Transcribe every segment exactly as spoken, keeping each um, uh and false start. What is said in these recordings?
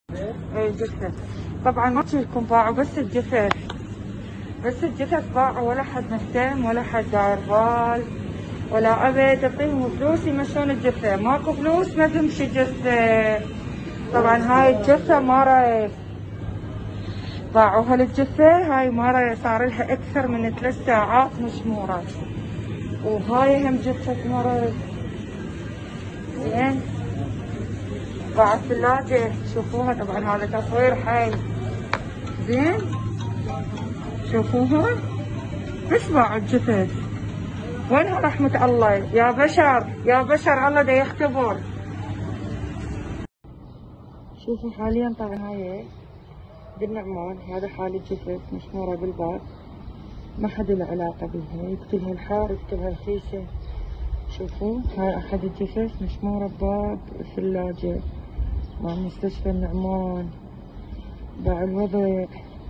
اي جثث. طبعا ما لكم باعوا بس الجثث، بس الجثث باعوا، ولا حد مهتم ولا حد داير بال ولا ابد اعطيهم فلوس يمشون الجثة. ماكو فلوس ما تمشي جثة. طبعا هاي الجثة مرة باعوها للجثة، هاي مرة صار لها اكثر من ثلاث ساعات مشمورة، وهاي هم جثة مرة. زين باعوا الثلاجة، شوفوها. طبعا هذا تصوير حي. زين شوفوها، بس باعوا الجثث. وينها رحمة الله يا بشر؟ يا بشر الله دا يختبر. شوفوا حاليا طبعا هاي بالنعمان، هذا حال الجثث مشمورة بالباب، ما حد له علاقة بها، يقتلها الحار يقتلها الخيسة. شوفوا هاي أحد الجثث مشمورة بباب الثلاجة مع مستشفى النعمان. باع الوضع.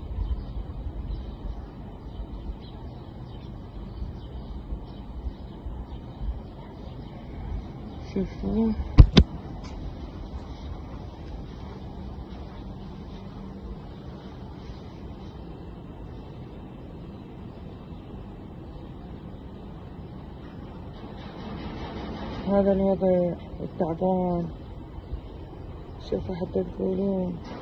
شوفوا هذا الوضع التعبان. شوفوا حتى تقولون